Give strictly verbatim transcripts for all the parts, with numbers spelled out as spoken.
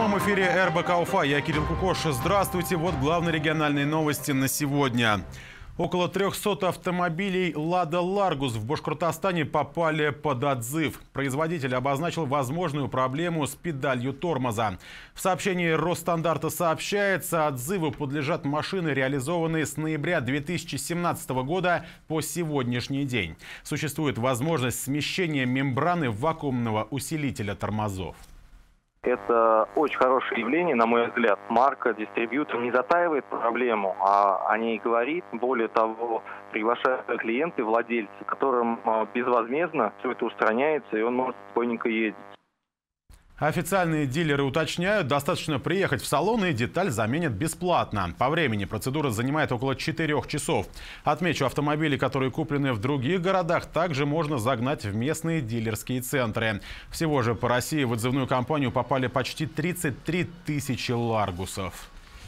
прямом эфире эр бэ ка Уфа. Я Кирилл Кукош. Здравствуйте. Вот главные региональные новости на сегодня. Около трёхсот автомобилей «Лада Ларгус» в Башкортостане попали под отзыв. Производитель обозначил возможную проблему с педалью тормоза. В сообщении Росстандарта сообщается, отзыву подлежат машины, реализованные с ноября две тысячи семнадцатого года по сегодняшний день. Существует возможность смещения мембраны вакуумного усилителя тормозов. Это очень хорошее явление, на мой взгляд. Марка, дистрибьютор не затаивает проблему, а о ней говорит. Более того, приглашают клиенты, владельцы, которым безвозмездно все это устраняется, и он может спокойненько ездить. Официальные дилеры уточняют, достаточно приехать в салон и деталь заменят бесплатно. По времени процедура занимает около четырёх часов. Отмечу, автомобили, которые куплены в других городах, также можно загнать в местные дилерские центры. Всего же по России в отзывную кампанию попали почти тридцать три тысячи «Ларгусов».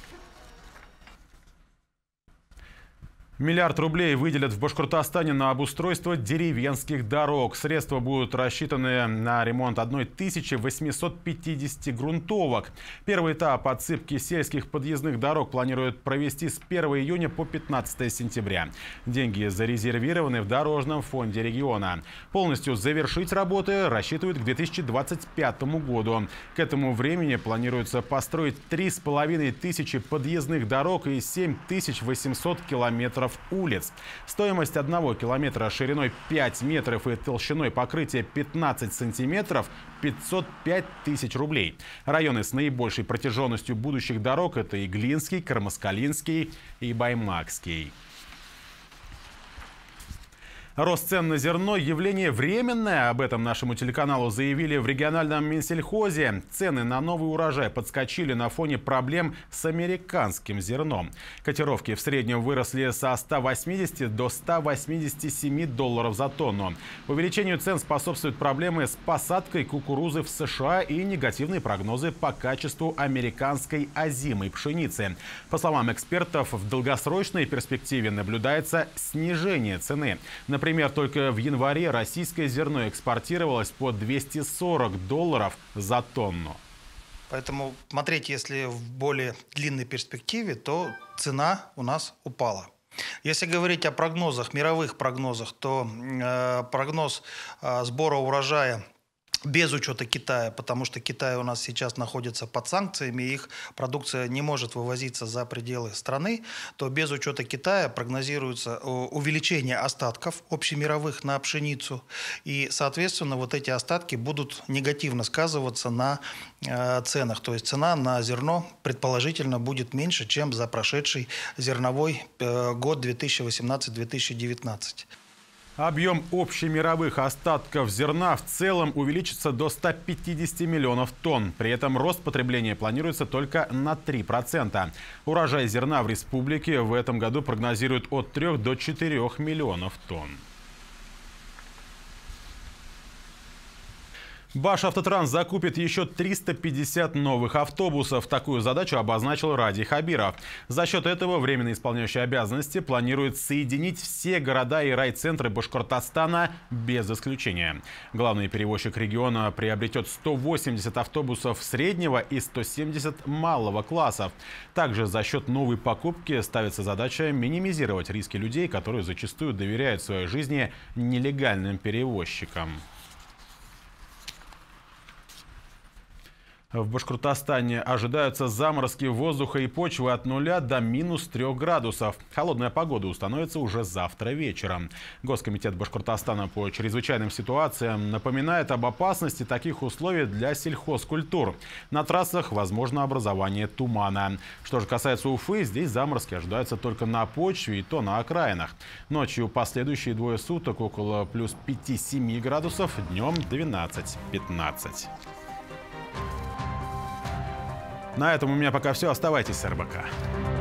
Миллиард рублей выделят в Башкортостане на обустройство деревенских дорог. Средства будут рассчитаны на ремонт тысячи восьмисот пятидесяти грунтовок. Первый этап отсыпки сельских подъездных дорог планируют провести с первого июня по пятнадцатое сентября. Деньги зарезервированы в Дорожном фонде региона. Полностью завершить работы рассчитывают к две тысячи двадцать пятому году. К этому времени планируется построить три с половиной тысячи подъездных дорог и семь тысяч восемьсот километров улиц. Стоимость одного километра шириной пять метров и толщиной покрытия пятнадцать сантиметров – пятьсот пять тысяч рублей. Районы с наибольшей протяженностью будущих дорог – это Иглинский, Кармаскалинский и Баймакский. Рост цен на зерно – явление временное. Об этом нашему телеканалу заявили в региональном Минсельхозе. Цены на новый урожай подскочили на фоне проблем с американским зерном. Котировки в среднем выросли со ста восьмидесяти до ста восьмидесяти семи долларов за тонну. Увеличению цен способствуют проблемы с посадкой кукурузы в США и негативные прогнозы по качеству американской озимой пшеницы. По словам экспертов, в долгосрочной перспективе наблюдается снижение цены. Например, только в январе российское зерно экспортировалось по двести сорок долларов за тонну. Поэтому смотреть, если в более длинной перспективе, то цена у нас упала. Если говорить о прогнозах, мировых прогнозах, то э, прогноз э, сбора урожая без учета Китая, потому что Китай у нас сейчас находится под санкциями, их продукция не может вывозиться за пределы страны, то без учета Китая прогнозируется увеличение остатков общемировых на пшеницу. И, соответственно, вот эти остатки будут негативно сказываться на э, ценах. То есть цена на зерно предположительно будет меньше, чем за прошедший зерновой э, год две тысячи восемнадцатый — две тысячи девятнадцатый. Объем общемировых остатков зерна в целом увеличится до ста пятидесяти миллионов тонн. При этом рост потребления планируется только на три процента. Урожай зерна в республике в этом году прогнозируют от трёх до четырёх миллионов тонн. Башавтотранс закупит еще триста пятьдесят новых автобусов. Такую задачу обозначил Радий Хабиров. За счет этого временно исполняющий обязанности планирует соединить все города и райцентры Башкортостана без исключения. Главный перевозчик региона приобретет сто восемьдесят автобусов среднего и сто семьдесят малого классов. Также за счет новой покупки ставится задача минимизировать риски людей, которые зачастую доверяют своей жизни нелегальным перевозчикам. В Башкортостане ожидаются заморозки воздуха и почвы от нуля до минус трех градусов. Холодная погода установится уже завтра вечером. Госкомитет Башкортостана по чрезвычайным ситуациям напоминает об опасности таких условий для сельхозкультур. На трассах возможно образование тумана. Что же касается Уфы, здесь заморозки ожидаются только на почве и то на окраинах. Ночью последующие двое суток около плюс пяти-семи градусов, днем двенадцать-пятнадцать. На этом у меня пока все. Оставайтесь с эр бэ ка.